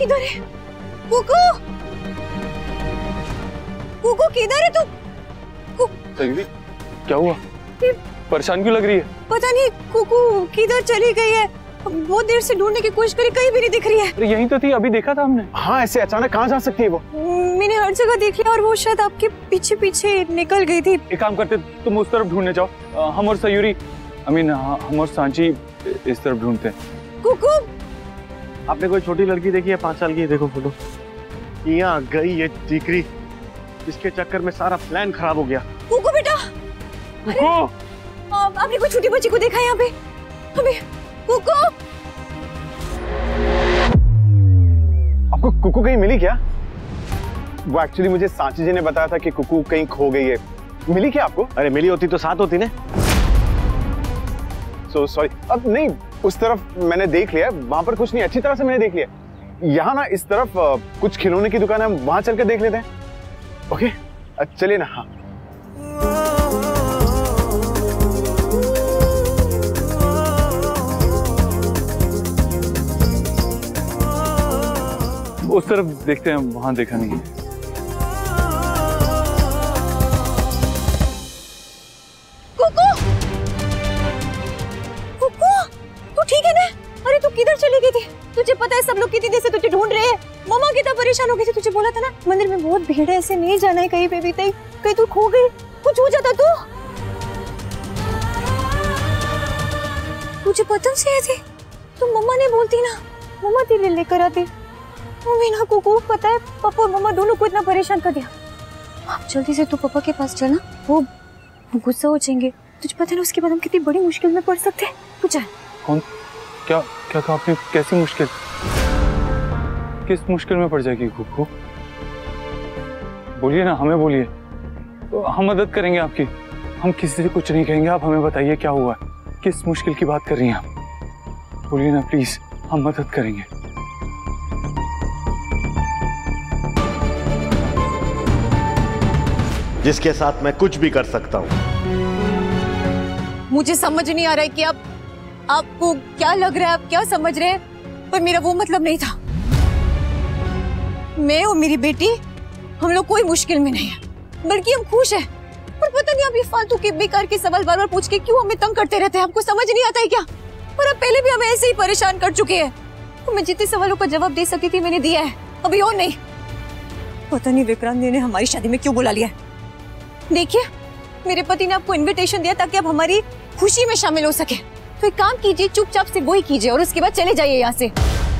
किधर है? कुकू, कुकू किधर है तू? सयूरी, क्या हुआ? परेशान क्यों लग रही है? पता नहीं कुकू किधर चली गई है। बहुत देर से ढूंढने की कोशिश करी, कहीं भी नहीं दिख रही है। अरे यहीं तो थी, अभी देखा था हमने। हाँ, ऐसे अचानक कहाँ जा सकती है वो? मैंने हर जगह देख लिया और वो शायद आपके पीछे पीछे निकल गई थी। एक काम करते, तुम उस तरफ ढूंढने जाओ, हम और सयूरी, हम और सांची इस तरफ ढूंढते हैं। कुकू, आपने कोई छोटी लड़की देखी है 5 साल की? देखो फोटो। यहाँ गई ये टिकरी, इसके चक्कर में सारा प्लान खराब हो गया। कुकू बेटा, आपने कोई छोटी बच्ची को देखा है यहाँ पे? अभी कुकू, आपको कुकू कहीं मिली क्या? वो एक्चुअली मुझे सांची जी ने बताया था कि कुकू कहीं खो गई है। मिली क्या आपको? अरे मिली होती तो साथ होती ना। So sorry. अब नहीं, उस तरफ मैंने देख लिया, वहां पर कुछ नहीं, अच्छी तरह से मैंने देख लिया। यहाँ ना इस तरफ कुछ खिलौने की दुकान है, हम वहां चलकर देख लेते हैं। ओके चलिए ना। हाँ, उस तरफ देखते हैं, वहां देखा नहीं है। कुकू, कुकू, तू ठीक है ना? अरे तू किधर चली गई थी? तुझे पता है सब लोग कितनी देर से तुझे ढूंढ रहे हैं। मम्मा कितना परेशान हो गई थी। तुझे बोला था ना मंदिर में बहुत भीड़ है, ऐसे नहीं जाना है कहीं पे भी। कहीं तू खो गई, कुछ हो जाता तो? तुझे पतंग चाहिए थी तो मम्मा ने बोलती ना, मम्मा तेरे लिए लेकर आती। मम्मी ना कुकू, पता है पापा और मम्मा दोनों को इतना परेशान कर दिया। आप जल्दी से तू पापा के पास चलना, वो गुस्सा हो जाएंगे। तुझे पता है ना उसके बाद हम कितनी बड़ी मुश्किल में पड़ सकते हैं। तू चल। कौन? क्या क्या कहा आपने? कैसी मुश्किल? किस मुश्किल में पड़ जाएगी कुकू? बोलिए ना, हमें बोलिए, तो हम मदद करेंगे आपकी। हम किसी से कुछ नहीं कहेंगे, आप हमें बताइए क्या हुआ है, किस मुश्किल की बात कर रही हैं आप? बोलिए ना प्लीज, हम मदद करेंगे। जिसके साथ मैं कुछ भी कर सकता हूँ। मुझे समझ नहीं आ रहा है कि आपको क्या लग रहा है, आप क्या समझ रहे हैं, पर मेरा वो मतलब नहीं था। मैं और मेरी बेटी, हम लोग कोई मुश्किल में नहीं है, बल्कि हम खुश हैं। पर पता नहीं आप ये फालतू के बेकार के सवाल बार बार पूछ के क्यों हमें तंग करते रहते हैं? आपको समझ नहीं आता है क्या? पर आप पहले भी हमें ऐसे ही परेशान कर चुके हैं। तो मैं जितने सवालों का जवाब दे सकती थी मैंने दिया है, अभी और नहीं। पता नहीं विक्रांत ने हमारी शादी में क्यों बुला लिया है। देखिए, मेरे पति ने आपको इनविटेशन दिया ताकि आप हमारी खुशी में शामिल हो सके। तो एक काम कीजिए, चुपचाप से वही कीजिए और उसके बाद चले जाइए यहाँ से।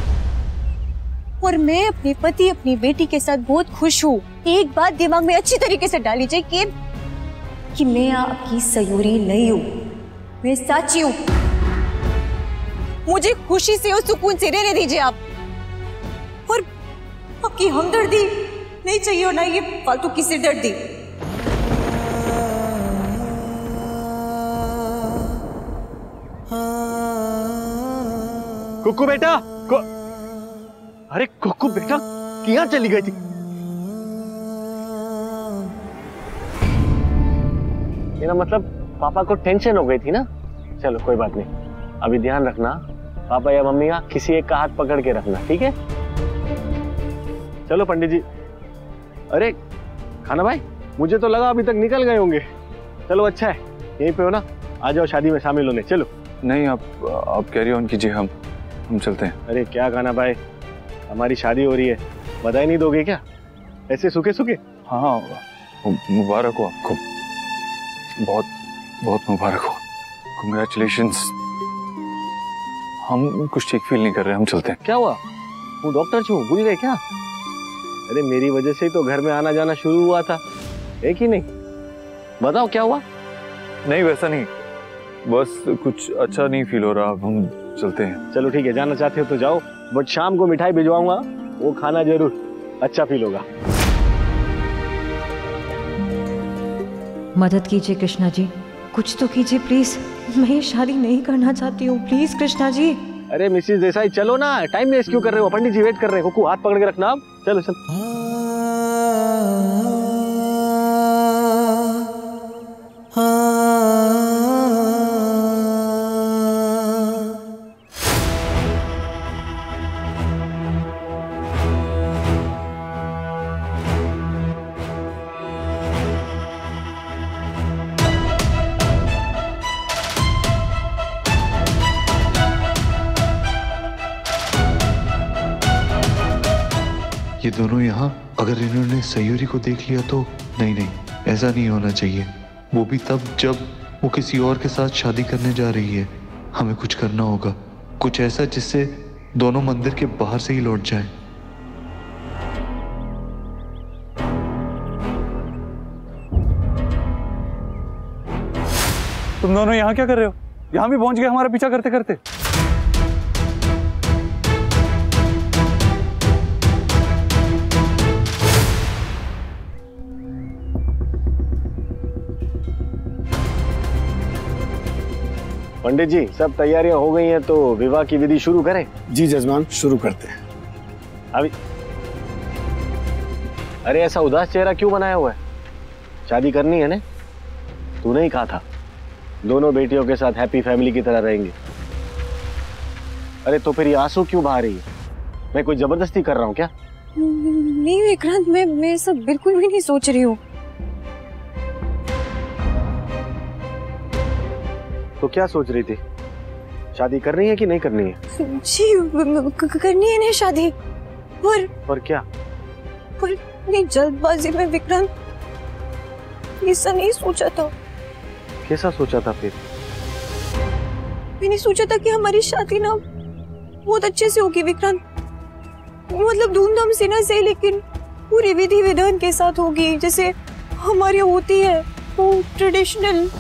और मैं अपने पति, अपनी बेटी के साथ बहुत खुश हूँ। एक बात दिमाग में अच्छी तरीके से डाल लीजिए कि मैं आपकी सयूरी नहीं हूँ, मैं साची हूँ। मुझे खुशी से और सुकून से रहने दीजिए आप। और आपकी हमदर्दी नहीं चाहिए और ना ये फालतू की सिरदर्दी। कुकू बेटा, अरे कुकू बेटा, किया चली गई थी? मेरा मतलब पापा को टेंशन हो गई थी ना। चलो कोई बात नहीं, अभी ध्यान रखना, पापा या मम्मी का किसी एक का हाथ पकड़ के रखना, ठीक है? चलो पंडित जी। अरे खाना भाई, मुझे तो लगा अभी तक निकल गए होंगे। चलो अच्छा है, यहीं पे हो ना, आ जाओ शादी में शामिल होने। चलो। नहीं, आप कैरी ऑन कीजिए, हम चलते हैं। अरे क्या खाना भाई, हमारी शादी हो रही है, बधाई नहीं दोगे क्या ऐसे सूखे सूखे? हाँ, मुबारक हो आपको, बहुत बहुत मुबारक हो। कंग्रेचुलेशंस। हम कुछ ठीक फील नहीं कर रहे, हम चलते हैं। क्या हुआ? वो डॉक्टर छू भूल गए क्या? अरे मेरी वजह से ही तो घर में आना जाना शुरू हुआ था, एक ही नहीं। बताओ क्या हुआ? नहीं वैसा नहीं, बस कुछ अच्छा नहीं फील हो रहा, हम चलते हैं। चलो ठीक है, जाना चाहते हो तो जाओ, बट शाम को मिठाई भिजवाऊंगा, वो खाना जरूर, अच्छा फील होगा। मदद कीजिए कृष्णा जी, कुछ तो कीजिए प्लीज। मैं ये शादी नहीं करना चाहती हूँ, प्लीज कृष्णा जी। अरे मिसेस देसाई चलो ना, टाइम वेस्ट क्यों कर रहे हो? पंडित जी वेट कर रहे हैं, कुकू हाथ पकड़ के रखना आप। चलो चलो। दोनों यहाँ, अगर इन्होंने सयूरी को देख लिया तो नहीं नहीं, ऐसा नहीं होना चाहिए। वो भी तब जब वो किसी और के साथ शादी करने जा रही है। हमें कुछ करना होगा, कुछ ऐसा जिससे दोनों मंदिर के बाहर से ही लौट जाएं। तुम दोनों यहाँ क्या कर रहे हो? यहाँ भी पहुंच गए हमारा पीछा करते करते। पंडित जी, सब तैयारियां हो गई हैं तो विवाह की विधि शुरू करें? जी जजमान, शुरू करते हैं। अभी अरे ऐसा उदास चेहरा क्यों बनाया हुआ है? शादी करनी है ना? तूने ही कहा था दोनों बेटियों के साथ हैप्पी फैमिली की तरह रहेंगे। अरे तो फिर ये आंसू क्यों बहा रही है? मैं कोई जबरदस्ती कर रहा हूँ क्या? नहीं विक्रांत, मैं सब बिल्कुल भी नहीं सोच रही हूँ। तो क्या सोच रही थी? शादी करनी है कि नहीं करनी है? जी करनी है ना शादी। पर क्या? पर इतनी जल्दबाजी में विक्रांत, ऐसा नहीं सोचा था। कैसा सोचा था फिर? मैंने सोचा था कि हमारी शादी ना बहुत अच्छे से होगी विक्रांत, मतलब धूमधाम से ना सही, लेकिन पूरी विधि विधान के साथ होगी जैसे हमारी होती है, वो ट्रेडिशनल।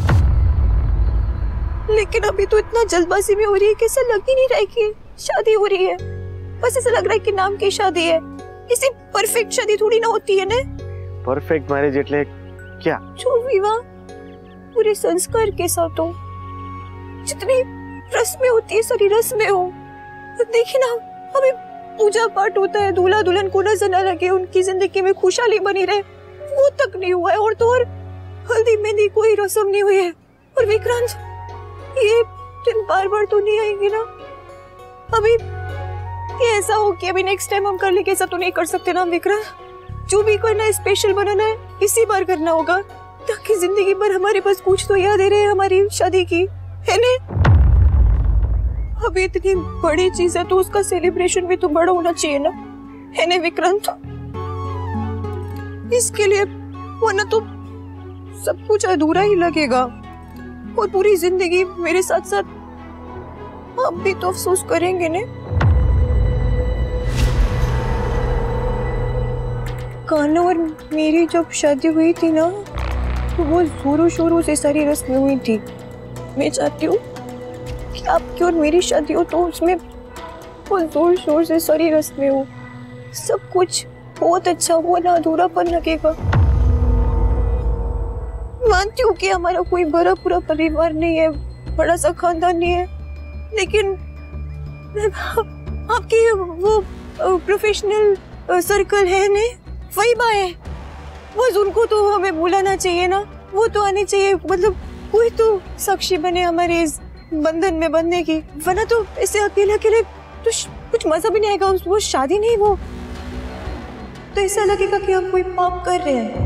लेकिन अभी तो इतना जल्दबाजी में हो रही है कि ऐसा लग ही नहीं रहा है कि शादी हो रही है। बस ऐसा लग रहा है कि नाम की शादी है। इसी परफेक्ट शादी थोड़ी ना होती है ना। परफेक्ट मैरिज એટલે क्या? जो विवाह पूरे संस्कार के साथ हो, जितनी रस्में होती है सारी रस्में हो। देखिए ना, अभी पूजा पाठ होता है, दूल्हा दुल्हन को नजर न लगे, उनकी जिंदगी में खुशहाली बनी रहे, वो तक नहीं हुआ है। और तो और हल्दी मेहंदी कोई रस्म नहीं हुई है। और विक्रांत, ये दिन बार बार तो नहीं आएंगे ना। अभी ये ऐसा हो कि अभी नेक्स्ट टाइम हम कर लेंगे, ऐसा तो नहीं कर सकते ना विक्रांत। जो भी करना है, स्पेशल बनाना है, इसी बार करना होगा, ताकि जिंदगी भर हमारे पास कुछ तो याद रहे हमारी शादी की, है ना? अभी इतनी बड़ी चीज है तो उसका सेलिब्रेशन भी तो बड़ा होना चाहिए ना, है ना विक्रांत? इसके लिए वरना तो सब कुछ अधूरा ही लगेगा और पूरी जिंदगी मेरे साथ साथ आप भी तो अफसोस करेंगे ने। कान्हा और मेरी जब शादी हुई थी ना, तो वो जोरों शोरों से सारी रस्में हुई थी। मैं चाहती हूँ कि आपकी और मेरी शादी हो तो उसमें वो जोर शोर से सारी रस्में हो, सब कुछ बहुत अच्छा हो, ना अधूरापन लगेगा। मानती हूँ कि हमारा कोई बड़ा पूरा परिवार नहीं है, बड़ा सा खानदान नहीं है, लेकिन आपकी वो प्रोफेशनल सर्कल है ने, वही बात है, बस उनको तो हमें बुलाना चाहिए ना, वो तो आने चाहिए, मतलब कोई तो साक्षी बने हमारे इस बंधन में बंधने की, वरना तो ऐसे अकेले अकेले तो कुछ मजा भी नहीं आएगा। वो शादी नहीं, वो तो ऐसा लगेगा कि हम कोई पाप कर रहे हैं।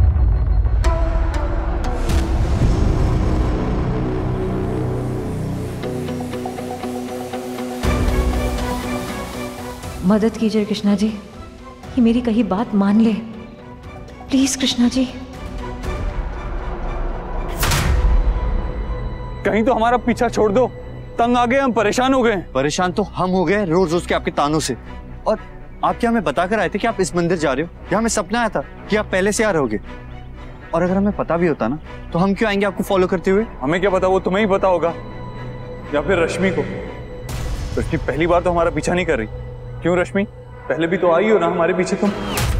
मदद कीजिए कृष्णा जी, ये मेरी कही बात मान ले प्लीज कृष्णा जी। कहीं तो हमारा पीछा छोड़ दो, तंग आ गए, हम परेशान हो गए। परेशान तो हम हो गए रोज रोज के आपके तानों से। और आप क्या हमें बता कर आए थे कि आप इस मंदिर जा रहे हो? या हमें सपना आया था कि आप पहले से आ रहोगे? और अगर हमें पता भी होता ना तो हम क्यों आएंगे आपको फॉलो करते हुए? हमें क्या पता, वो तुम्हें ही पता होगा या फिर रश्मि को। रश्मि पहली बार तो हमारा पीछा नहीं कर रही। क्यों रश्मि, पहले भी तो आई हो ना हमारे पीछे तुम।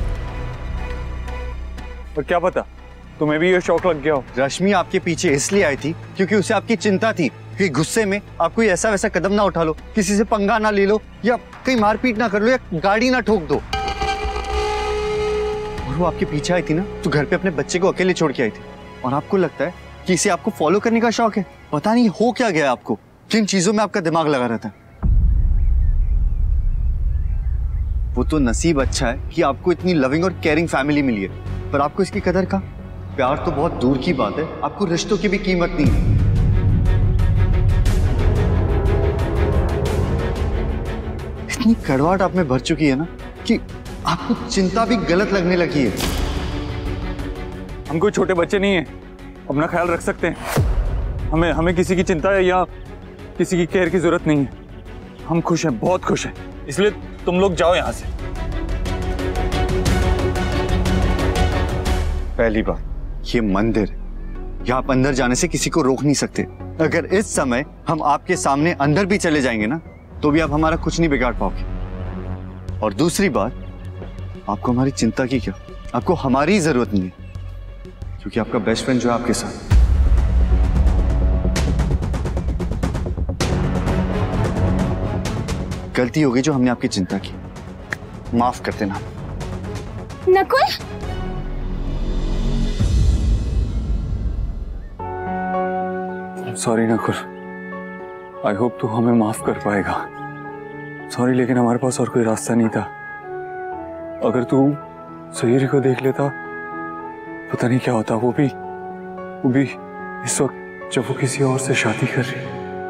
और क्या पता तुम्हें भी ये शौक लग गया हो। रश्मि आपके पीछे इसलिए आई थी क्योंकि उसे आपकी चिंता थी कि गुस्से में आप कोई ऐसा वैसा कदम ना उठा लो, किसी से पंगा ना ले लो, या कहीं मारपीट ना कर लो, या गाड़ी ना ठोक दो। और वो आपके पीछे आई थी ना तो घर पे अपने बच्चे को अकेले छोड़ के आई थी। और आपको लगता है कि इसे आपको फॉलो करने का शौक है? पता नहीं हो क्या गया आपको, किन चीजों में आपका दिमाग लगा रहता है। वो तो नसीब अच्छा है कि आपको इतनी लविंग और केयरिंग फैमिली मिली है, पर आपको इसकी कदर का प्यार तो बहुत दूर की बात है, आपको रिश्तों की भी कीमत नहीं है। इतनी कड़वाहट आप में भर चुकी है ना कि आपको चिंता भी गलत लगने लगी है। हम कोई छोटे बच्चे नहीं हैं, अपना ख्याल रख सकते हैं। हमें किसी की चिंता है या किसी की केयर की जरूरत नहीं है। हम खुश हैं, बहुत खुश हैं, इसलिए तुम लोग जाओ यहाँ से। पहली बात, ये मंदिर, यहाँ आप अंदर जाने से किसी को रोक नहीं सकते। अगर इस समय हम आपके सामने अंदर भी चले जाएंगे ना, तो भी आप हमारा कुछ नहीं बिगाड़ पाओगे। और दूसरी बात, आपको हमारी चिंता की क्या, आपको हमारी जरूरत नहीं है, क्योंकि आपका बेस्ट फ्रेंड जो है आपके साथ। गलती हो गई जो हमने आपकी चिंता की, माफ कर देना। Nakul, sorry Nakul, I hope तू हमें माफ कर पाएगा। सॉरी, लेकिन हमारे पास और कोई रास्ता नहीं था। अगर तू सयूरी को देख लेता, पता नहीं क्या होता। वो भी इस वक्त जब वो किसी और से शादी कर रही।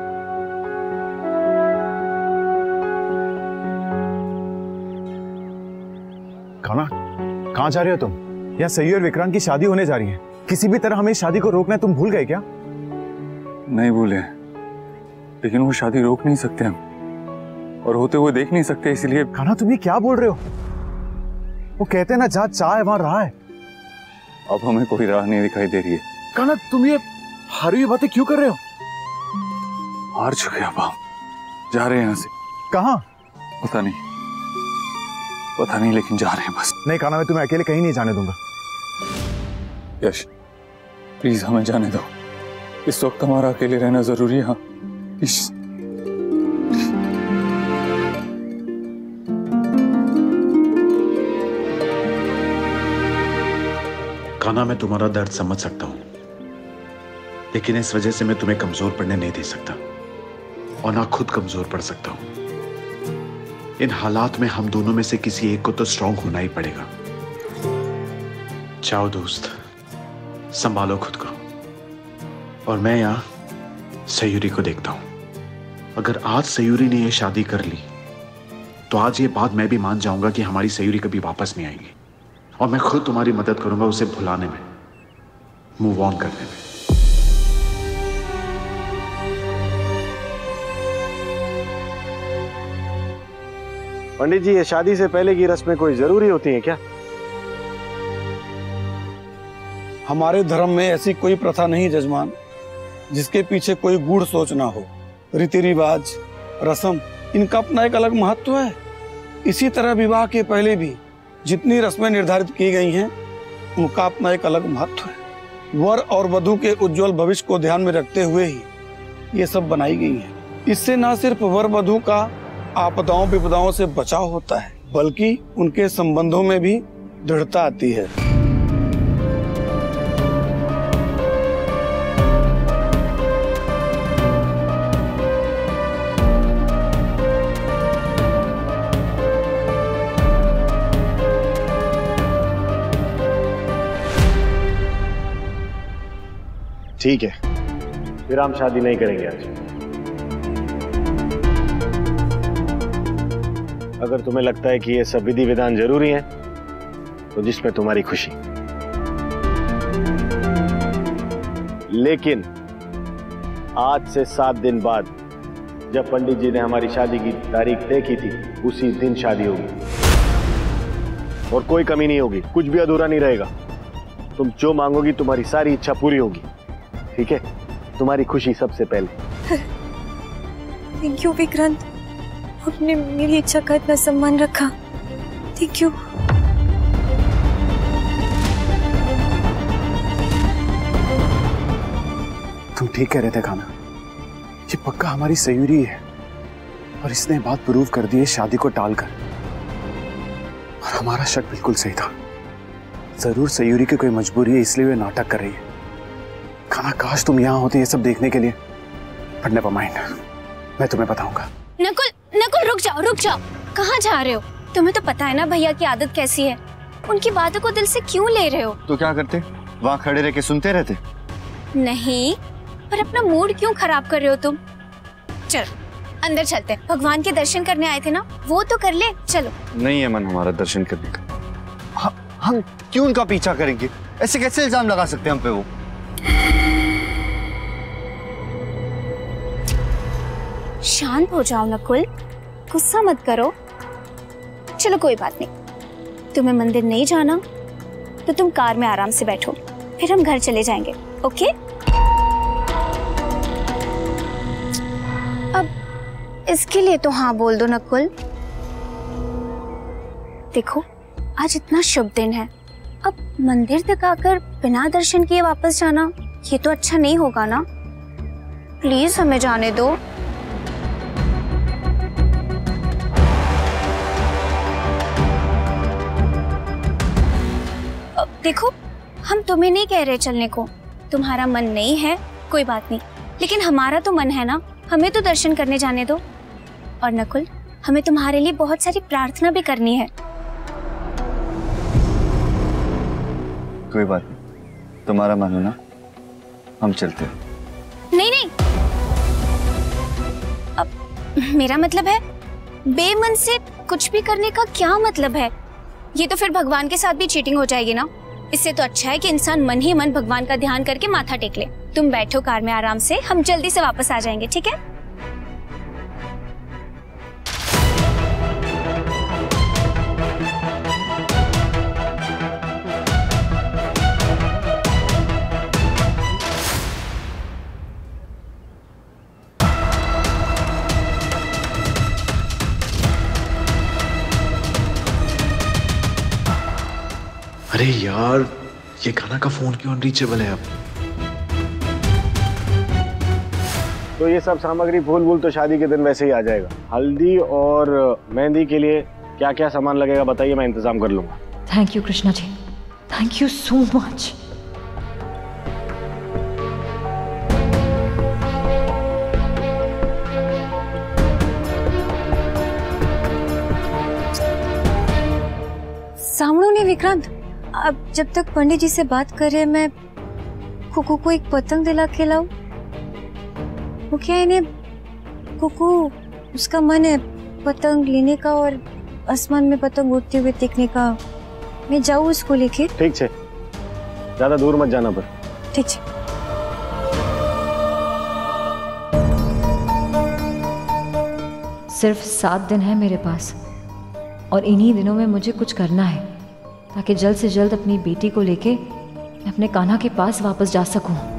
कान्हा, कहाँ जा रहे हो तुम? यहाँ सही और विक्रांत की शादी होने जा रही है। किसी भी तरह हमें इस शादी को रोकना है। तुम भूल गए क्या? नहीं भूले, लेकिन वो शादी रोक नहीं सकते हम, और होते हुए देख नहीं सकते, इसलिए। कान्हा, तुम ये क्या बोल रहे हो? वो कहते हैं ना, जहाँ चाह है वहां राह है। अब हमें कोई राह नहीं दिखाई दे रही है। कान्हा, तुम ये हारी हुई बातें क्यों कर रहे हो? हार चुके अब हम, जा रहे हैं यहाँ से। कहाँ? पता नहीं, लेकिन जा रहे हैं बस। नहीं कान्हा, मैं तुम्हें अकेले कहीं नहीं जाने दूंगा। यश, प्लीज हमें जाने दो। इस वक्त हमारा अकेले रहना जरूरी है। हाँ प्लीज। कान्हा, मैं तुम्हारा दर्द समझ सकता हूं, लेकिन इस वजह से मैं तुम्हें कमजोर पड़ने नहीं दे सकता, और ना खुद कमजोर पड़ सकता हूं। इन हालात में हम दोनों में से किसी एक को तो स्ट्रांग होना ही पड़ेगा। जाओ दोस्त, संभालो खुद को, और मैं यहां सयूरी को देखता हूं। अगर आज सयूरी ने यह शादी कर ली, तो आज ये बात मैं भी मान जाऊंगा कि हमारी सयूरी कभी वापस नहीं आएगी, और मैं खुद तुम्हारी मदद करूंगा उसे भुलाने में, मूव ऑन करने में। पंडित जी, ये शादी से पहले की रस्में कोई जरूरी होती हैं क्या? हमारे धर्म में ऐसी कोई प्रथा नहीं जजमान जिसके पीछे कोई गूढ़ सोच ना हो। रीति रिवाज, रस्म, इनका अपना एक अलग महत्व है। इसी तरह विवाह के पहले भी जितनी रस्में निर्धारित की गई हैं, उनका अपना एक अलग महत्व है। वर और वधू के उज्जवल भविष्य को ध्यान में रखते हुए ही ये सब बनाई गई हैं। इससे न सिर्फ वर वधू का आपदाओं विपदाओं से बचाव होता है, बल्कि उनके संबंधों में भी दृढ़ता आती है। ठीक है, फिर हम शादी नहीं करेंगे आज। अगर तुम्हें लगता है कि ये सब विधि विधान जरूरी है, तो जिसमें तुम्हारी खुशी। लेकिन आज से 7 दिन बाद, जब पंडित जी ने हमारी शादी की तारीख तय की थी, उसी दिन शादी होगी, और कोई कमी नहीं होगी, कुछ भी अधूरा नहीं रहेगा। तुम जो मांगोगी, तुम्हारी सारी इच्छा पूरी होगी। ठीक है? तुम्हारी खुशी सबसे पहले। थैंक यू विक्रांत, आपने मेरी इच्छा का इतना सम्मान रखा। Thank you. तुम ठीक कह रहे थे कान्हा, ये पक्का हमारी सयूरी है, और इसने बात प्रूव कर दी है शादी को टालकर। और हमारा शक बिल्कुल सही था। जरूर सयूरी की कोई मजबूरी है, इसलिए वे नाटक कर रही है। कान्हा, काश तुम यहाँ होती ये सब देखने के लिए। बट नेवर माइंड, मैं तुम्हें बताऊंगा। नकुल, नकुल रुक जाओ। कहाँ जा रहे हो? तुम्हें तो पता है ना भैया की आदत कैसी है। उनकी बातों को दिल से क्यों ले रहे हो? तो क्या करते? वहाँ खड़े रह के सुनते रहते? नहीं, पर अपना मूड क्यों खराब कर रहे हो तुम? चल, अंदर चलते हैं, भगवान के दर्शन करने आए थे ना, वो तो कर ले। चलो। नहीं है मन हमारा दर्शन करने का। हम क्यों उनका पीछा करेंगे? ऐसे कैसे इल्जाम लगा सकते हैं हम पे वो? शांत हो जाओ नकुल, गुस्सा मत करो। चलो कोई बात नहीं, तुम्हें मंदिर नहीं जाना तो तुम कार में आराम से बैठो, फिर हम घर चले जाएंगे। ओके? अब इसके लिए तो हाँ बोल दो नकुल। देखो आज इतना शुभ दिन है, अब मंदिर तक आकर बिना दर्शन किए वापस जाना ये तो अच्छा नहीं होगा ना। प्लीज हमें जाने दो। देखो हम तुम्हें नहीं कह रहे चलने को, तुम्हारा मन नहीं है कोई बात नहीं, लेकिन हमारा तो मन है ना, हमें तो दर्शन करने जाने दो। और नकुल हमें तुम्हारे लिए बहुत सारी प्रार्थना भी करनी है। कोई बात नहीं, तुम्हारा मन हो ना, हम चलते हैं। नहीं नहीं, अब मेरा मतलब है बेमन से कुछ भी करने का क्या मतलब है? ये तो फिर भगवान के साथ भी चीटिंग हो जाएगी ना। इससे तो अच्छा है कि इंसान मन ही मन भगवान का ध्यान करके माथा टेक ले। तुम बैठो कार में आराम से, हम जल्दी से वापस आ जाएंगे, ठीक है? अरे यार, ये गाना का फोन क्यों अनरीचेबल है अब? तो ये सब सामग्री फूल वूल तो शादी के दिन वैसे ही आ जाएगा। हल्दी और मेहंदी के लिए क्या क्या सामान लगेगा बताइए, मैं इंतजाम कर लूंगा। Thank you Krishna ji, thank you so much. सामणू ने विक्रांत, अब जब तक पंडित जी से बात करे मैं कुकू को एक पतंग दिला के लाऊं। वो क्या इन्हें कुकू उसका मन है पतंग लेने का और आसमान में पतंग उड़ते हुए देखने का। मैं जाऊँ उसको लेके? ठीक है, ज्यादा दूर मत जाना पर। ठीक है। सिर्फ 7 दिन है मेरे पास और इन्हीं दिनों में मुझे कुछ करना है ताकि जल्द से जल्द अपनी बेटी को लेके मैं अपने कान्हा के पास वापस जा सकूं।